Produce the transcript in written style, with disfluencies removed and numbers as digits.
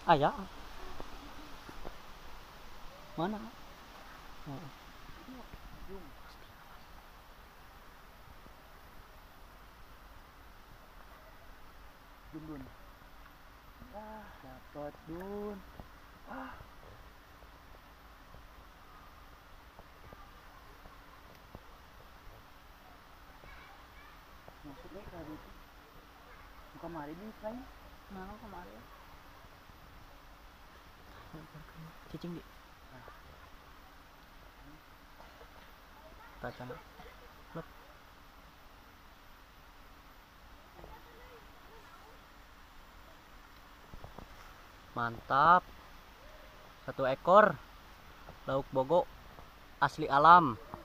Ayah mana? Oh. Jum dun. Ah, dapat dun. Ah, maksudnya kayak gitu. Bukan mari di lain. Mana kemarin? Cicing di. Tacana. Lep. Mantap. Satu ekor lauk bogo asli alam.